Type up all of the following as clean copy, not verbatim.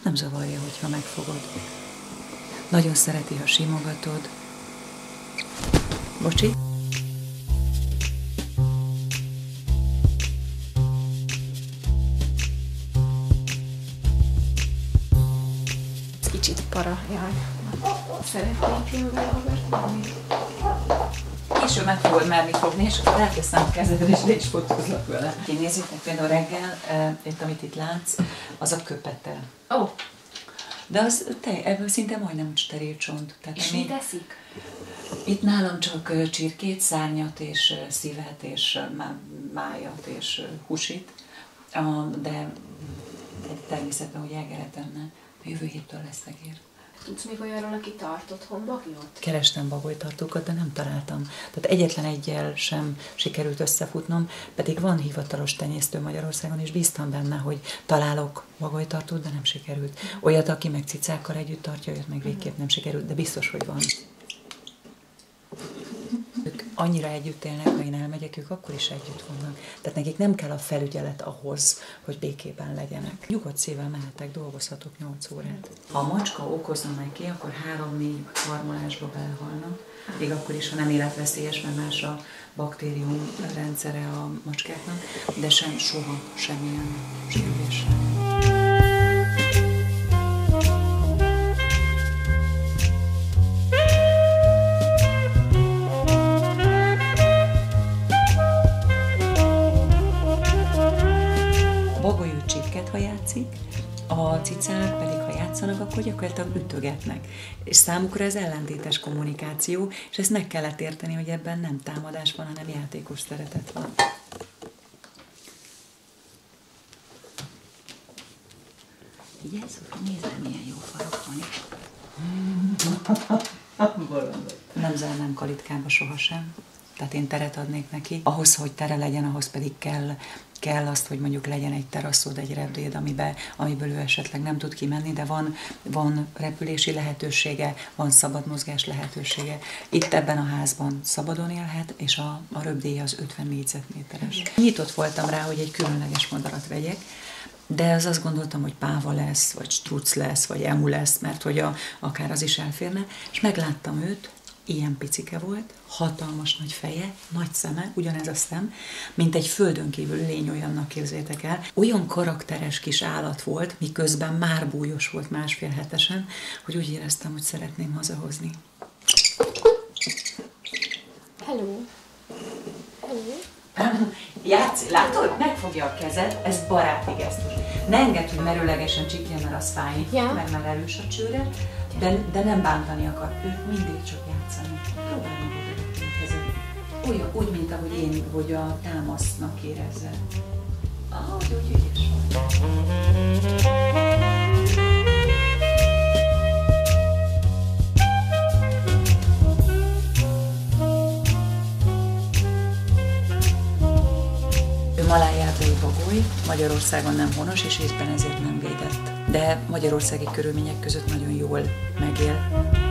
Nem zavarja, hogyha megfogod. Nagyon szereti, ha simogatod. Bocsi? Kicsit para, jaj. Szeretnék én vele Albert? Később meg fogod merni fogni, és akkor elteszem a kezedre, és le is fotózlak vele. Nézzétek, például reggel, amit itt látsz, az a köpetel. Ó. De az ebből szinte majdnem steril csont. És mit eszik? Itt nálam csak csirkét, szárnyat és szívet és májat és húsit, de természetesen, hogy egeret enne. A jövő héttől lesz egér. Tudsz még olyanról, aki tart otthon bagyot? Kerestem bagolytartókat, de nem találtam. Tehát egyetlen egyel sem sikerült összefutnom, pedig van hivatalos tenyésztő Magyarországon, és bíztam benne, hogy találok bagolytartót, de nem sikerült. Olyat, aki meg cicákkal együtt tartja, olyat meg végképp nem sikerült, de biztos, hogy van. Ők annyira együtt élnek, ha én elmegyek, ők akkor is együtt vannak. Tehát nekik nem kell a felügyelet ahhoz, hogy békében legyenek. Nyugodt szívvel mehetek, dolgozhatok 8 órát. Ha a macska okozna neki, akkor 3-4 harmolásba belhalnak. Még akkor is, ha nem életveszélyes, mert más a baktérium rendszere a macskáknak, de soha semmilyen sérülés sem. Bagolyú csipket, ha játszik, a cicák pedig, ha játszanak, akkor gyakorlatilag ütögetnek. És számukra ez ellentétes kommunikáció, és ezt meg kellett érteni, hogy ebben nem támadás van, hanem játékos szeretet van. Figyelj, Szofi, nézd, milyen jó farok van itt. Nem zárnám kalitkába sohasem. Tehát én teret adnék neki. Ahhoz, hogy tere legyen, ahhoz pedig kell azt, hogy mondjuk legyen egy teraszod, egy repdéd, amiből ő esetleg nem tud kimenni, de van repülési lehetősége, van szabad mozgás lehetősége. Itt ebben a házban szabadon élhet, és a röpdéje az 50 négyzetméteres. Nyitott voltam rá, hogy egy különleges madarat vegyek, de azt gondoltam, hogy páva lesz, vagy struc lesz, vagy emu lesz, mert hogy akár az is elférne, és megláttam őt, ilyen picike volt, hatalmas nagy feje, nagy szeme, ugyanez a szem, mint egy földön kívül lény, olyannak képzeljétek el. Olyan karakteres kis állat volt, miközben már bújos volt 1,5 hetesen, hogy úgy éreztem, hogy szeretném hazahozni. Hello. Hello. Játsz, látod? Megfogja a kezed, ez baráti gesztus. Ne engedd, hogy merőlegesen csikjen, mert az fáj, mert már erős a csőre, de nem bántani akar. Őt mindig csak játszani. Próbálj meg odaadni a kezed. Úgy, mint ahogy én, hogy a támasznak érezzed. Ahogy úgy ügyes vagy. Malájázai bagoly, Magyarországon nem honos, és éppen ezért nem védett. De magyarországi körülmények között nagyon jól megél.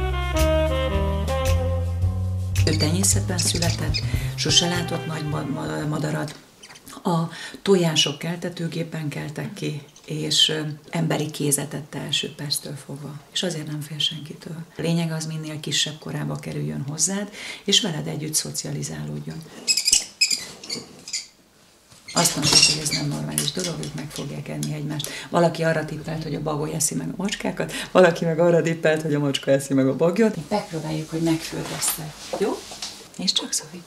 Ő tenyészetben született, sose látott nagy madarat. A tojások keltetőgépen keltek ki, és emberi kézet tette első perctől fogva. És azért nem fél senkitől. A lényeg az, minél kisebb korába kerüljön hozzád, és veled együtt szocializálódjon. Azt mondjuk, hogy ez nem normális dolog, ők meg fogják enni egymást. Valaki arra tippelt, hogy a bagoly eszi meg a macskákat, valaki meg arra tippelt, hogy a macska eszi meg a bagyot. Megpróbáljuk, hogy megföldesztek. Jó? És csak Szofi.